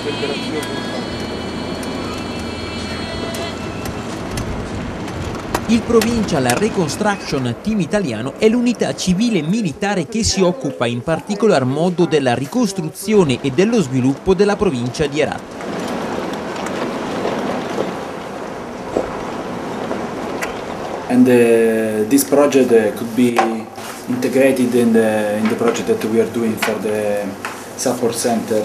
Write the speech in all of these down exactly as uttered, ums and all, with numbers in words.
Il Provincial Reconstruction Team italiano è l'unità civile militare che si occupa in particolar modo della ricostruzione e dello sviluppo della provincia di Herat. And uh, this project uh, could be integrated in the, in the project that we are doing for the support center.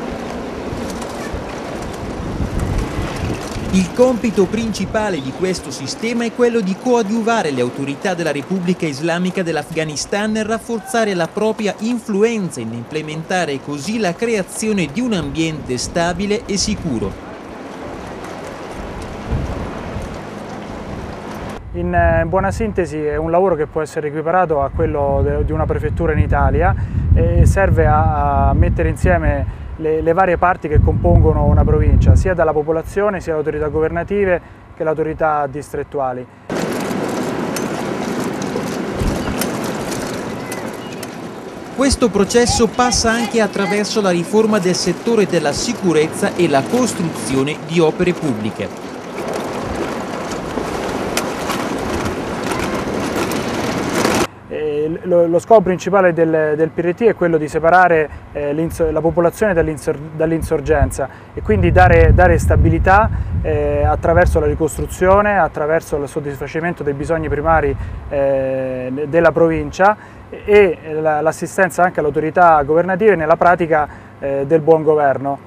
Il compito principale di questo sistema è quello di coadiuvare le autorità della Repubblica Islamica dell'Afghanistan e rafforzare la propria influenza ed implementare così la creazione di un ambiente stabile e sicuro. In buona sintesi è un lavoro che può essere equiparato a quello di una prefettura in Italia e serve a mettere insieme le, le varie parti che compongono una provincia, sia dalla popolazione, sia le autorità governative che le autorità distrettuali. Questo processo passa anche attraverso la riforma del settore della sicurezza e la costruzione di opere pubbliche. Lo scopo principale del, del P R T è quello di separare eh, la popolazione dall'insorgenza e quindi dare, dare stabilità eh, attraverso la ricostruzione, attraverso il soddisfacimento dei bisogni primari eh, della provincia e l'assistenza anche alle autorità governative nella pratica eh, del buon governo.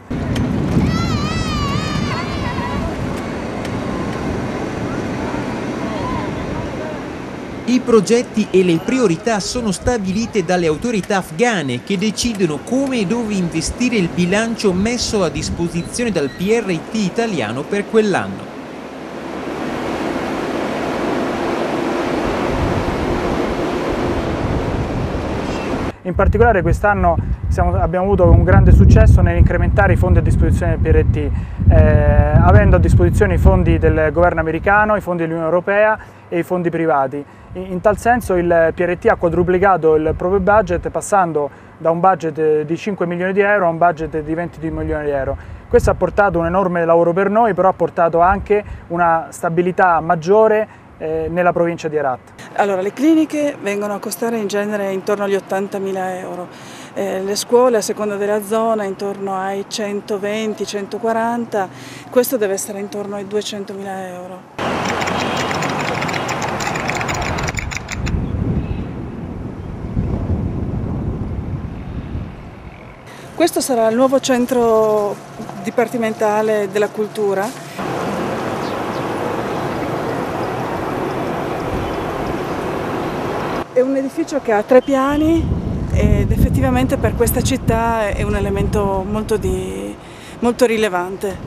I progetti e le priorità sono stabilite dalle autorità afghane che decidono come e dove investire il bilancio messo a disposizione dal P R T italiano per quell'anno. In particolare quest'anno abbiamo avuto un grande successo nell'incrementare i fondi a disposizione del P R T, eh, avendo a disposizione i fondi del governo americano, i fondi dell'Unione Europea e i fondi privati. In, in tal senso il P R T ha quadruplicato il proprio budget, passando da un budget di cinque milioni di euro a un budget di ventidue milioni di euro. Questo ha portato un enorme lavoro per noi, però ha portato anche una stabilità maggiore eh, nella provincia di Herat. Allora, le cliniche vengono a costare in genere intorno agli ottantamila euro, eh, le scuole a seconda della zona intorno ai centoventi centoquaranta, questo deve essere intorno ai duecentomila euro. Questo sarà il nuovo centro dipartimentale della cultura. È un edificio che ha tre piani ed effettivamente per questa città è un elemento molto, di, molto rilevante.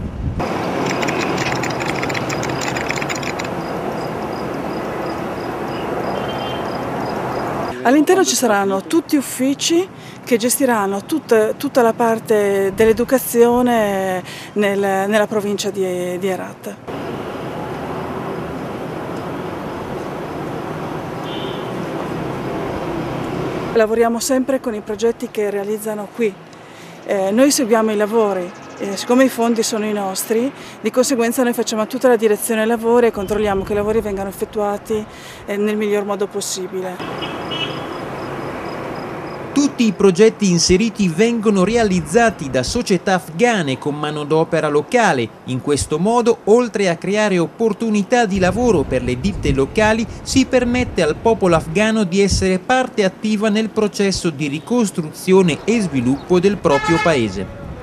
All'interno ci saranno tutti uffici che gestiranno tutta, tutta la parte dell'educazione nel, nella provincia di, di Herat. Lavoriamo sempre con i progetti che realizzano qui. Eh, noi seguiamo i lavori, eh, siccome i fondi sono i nostri, di conseguenza noi facciamo tutta la direzione ai lavori e controlliamo che i lavori vengano effettuati eh, nel miglior modo possibile. Tutti i progetti inseriti vengono realizzati da società afghane con manodopera locale. In questo modo, oltre a creare opportunità di lavoro per le ditte locali, si permette al popolo afghano di essere parte attiva nel processo di ricostruzione e sviluppo del proprio paese.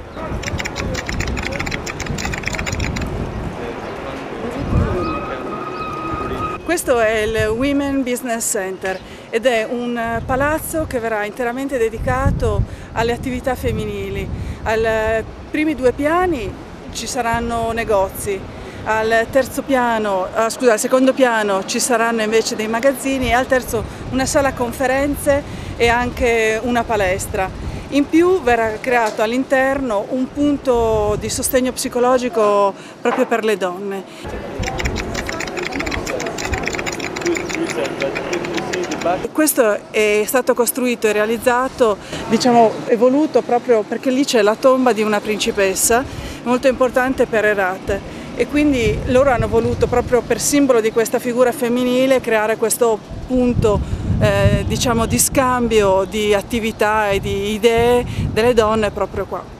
Questo è il Women Business Center ed è un palazzo che verrà interamente dedicato alle attività femminili. Ai primi due piani ci saranno negozi, al terzo piano, ah, scusa, al secondo piano ci saranno invece dei magazzini e al terzo una sala conferenze e anche una palestra. In più verrà creato all'interno un punto di sostegno psicologico proprio per le donne. Questo è stato costruito e realizzato, diciamo, è voluto proprio perché lì c'è la tomba di una principessa molto importante per Herat, e quindi loro hanno voluto proprio per simbolo di questa figura femminile creare questo punto eh, diciamo di scambio di attività e di idee delle donne proprio qua.